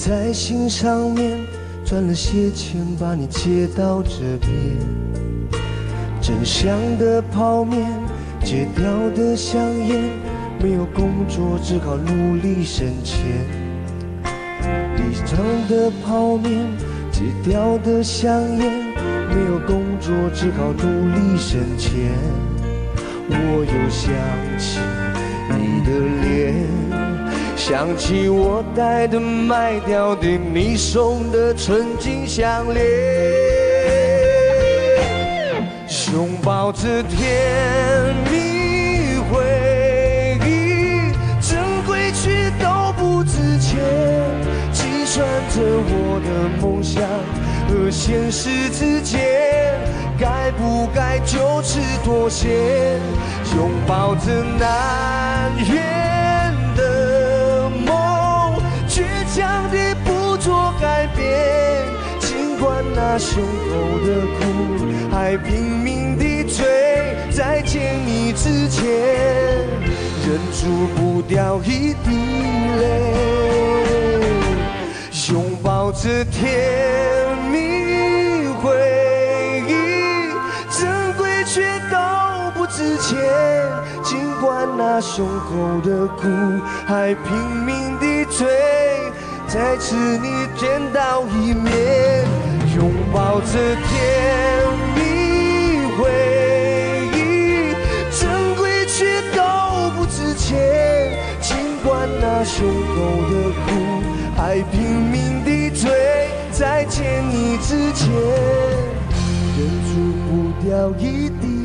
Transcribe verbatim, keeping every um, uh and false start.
在心上面赚了些钱，把你接到这边。真香的泡面，戒掉的香烟，没有工作只好努力省钱。地上的泡面，戒掉的香烟，没有工作只好努力省钱。我又想起你的脸，想起我戴的卖掉的你送的纯金项链，拥抱着甜蜜回忆，珍贵却都不值钱，计算着我的梦想和现实之间，该不该就此妥协，拥抱着难圆的梦，倔强地不做改变，尽管那胸口的苦还拼命地追，在见你之前忍住不掉一滴泪，拥抱着甜蜜回忆，珍贵却都不值钱，尽管那胸口的苦还拼命地追，再次你见到一面，拥抱着甜蜜回忆，珍贵却都不值钱，尽管那胸口的苦还拼命地追，在见你之前忍住不掉一滴